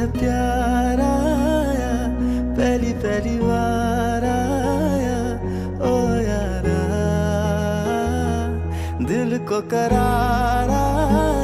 है प्यार आया, पहली पहली बार आया ओ यारा, दिल को करार आया।